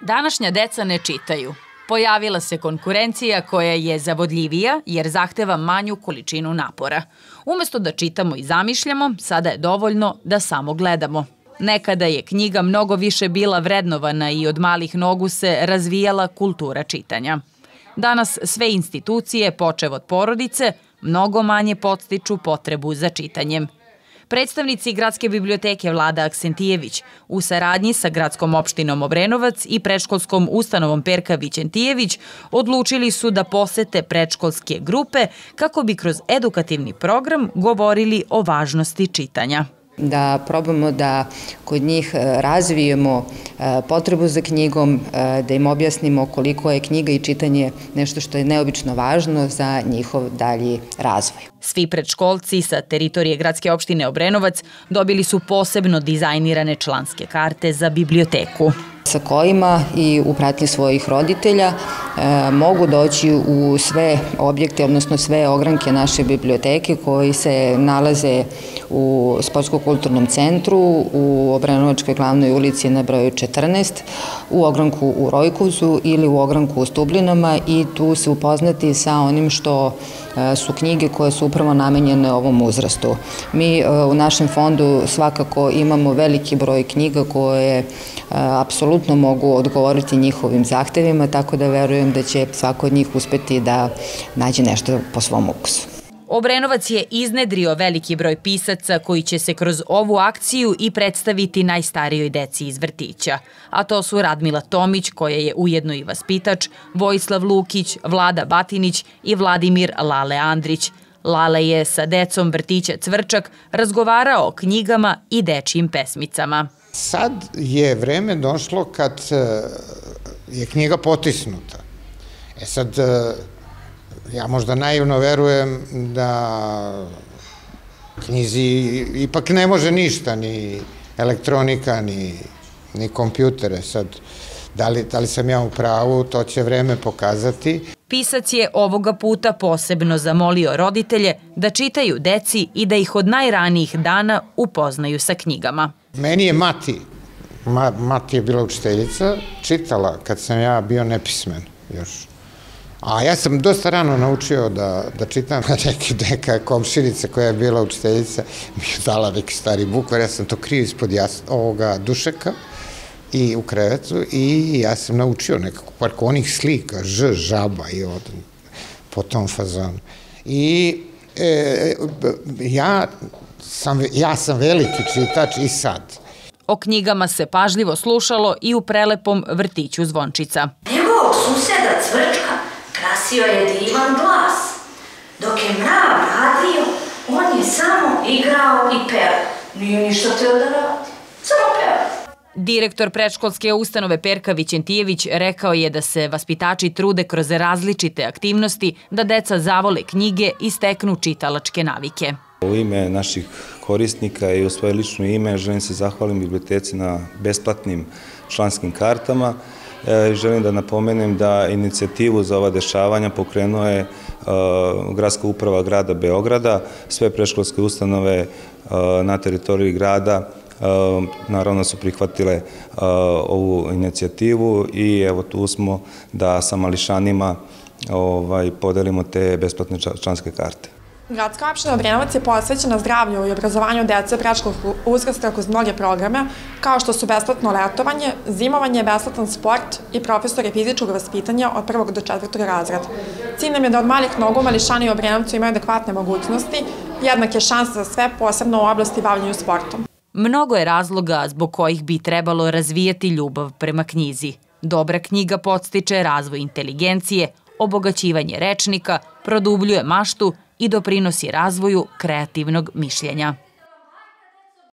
Današnja deca ne čitaju. Pojavila se konkurencija koja je zavodljivija jer zahteva manju količinu napora. Umesto da čitamo i zamišljamo, sada je dovoljno da samo gledamo. Nekada je knjiga mnogo više bila vrednovana i od malih nogu se razvijala kultura čitanja. Danas sve institucije, počev od porodice, mnogo manje podstiču potrebu za čitanjem. Predstavnici Gradske biblioteke Vlada Aksentijević u saradnji sa Gradskom opštinom Obrenovac i predškolskom ustanovom Perka Vićentijević odlučili su da posete predškolske grupe kako bi kroz edukativni program govorili o važnosti čitanja. Da probamo da kod njih razvijemo potrebu za knjigom, da im objasnimo koliko je knjiga i čitanje nešto što je neobično važno za njihov dalji razvoj. Svi predškolci sa teritorije Gradske opštine Obrenovac dobili su posebno dizajnirane članske karte za biblioteku, sa kojima i u pratnji svojih roditelja mogu doći u sve objekte, odnosno sve ogranke naše biblioteke koji se nalaze u Sportsko-kulturnom centru, u Obrenovačkoj glavnoj ulici na broju 14, u ogranku u Rojkovcu ili u ogranku u Stublinama i tu se upoznati sa onim što su knjige koje su upravo namenjene ovom uzrastu. Mi u našem fondu svakako imamo veliki broj knjiga koje apsolutno mogu odgovoriti njihovim zahtevima, tako da verujem da će svako od njih uspeti da nađe nešto po svom ukusu. Obrenovac je iznedrio veliki broj pisaca koji će se kroz ovu akciju i predstaviti najstarijoj deci iz vrtića. A to su Radmila Tomić, koja je ujedno i vaspitač, Vojislav Lukić, Vlada Batinić i Vladimir Lale Andrić. Lale je sa decom vrtića Cvrčak razgovarao o knjigama i dečijim pesmicama. Sad je vreme došlo kad je knjiga potisnuta. Sad, ja možda naivno verujem da knjizi ipak ne može ništa, ni elektronika, ni kompjutere. Sad, da li sam ja u pravu, to će vreme pokazati. Pisac je ovoga puta posebno zamolio roditelje da čitaju deci i da ih od najranijih dana upoznaju sa knjigama. Meni je mati je bila učiteljica, čitala kad sam ja bio nepismen još. A ja sam dosta rano naučio da čitam. Neka komšinica koja je bila učiteljica mi je dala neki stari bukvar, ja sam to krio ispod ovoga dušeka i u krevetu i ja sam naučio nekako par onih slika, žaba i po tom fazonu. I ja sam veliki čitač i sad. O knjigama se pažljivo slušalo i u prelepom vrtiću Zvončica. Njegovog suseda Cvrčka krasio je divan glas. Dok je mrav radio, on je samo igrao i peo. Nije ništa teo da radi, samo peo. Direktor predškolske ustanove Perka Vićentijević rekao je da se vaspitači trude kroz različite aktivnosti da deca zavole knjige i steknu čitalačke navike. U ime naših korisnika i u svoje lično ime želim se zahvalim biblioteci na besplatnim članskim kartama. Želim da napomenem da inicijativu za ova dešavanja pokrenuo je Gradska uprava grada Beograda, sve predškolske ustanove na teritoriji grada naravno su prihvatile ovu inicijativu i evo tu smo da sa mališanima podelimo te besplatne članske karte. Gradska opština Obrenovac je posvećena zdravlju i obrazovanju dece predškolskog uzrasta kroz mnoge programe, kao što su besplatno letovanje, zimovanje, besplatan sport i profesori fizičkog vaspitanja od 1. do 4. razreda. Cilj nam je da od malih nogu mališani u Obrenovcu imaju adekvatne mogućnosti, jednake šanse za sve, posebno u oblasti bavljenju sportom. Mnogo je razloga zbog kojih bi trebalo razvijati ljubav prema knjizi. Dobra knjiga podstiče razvoj inteligencije, obogaćivanje rečnika, produbljuje maštu i doprinosi razvoju kreativnog mišljenja.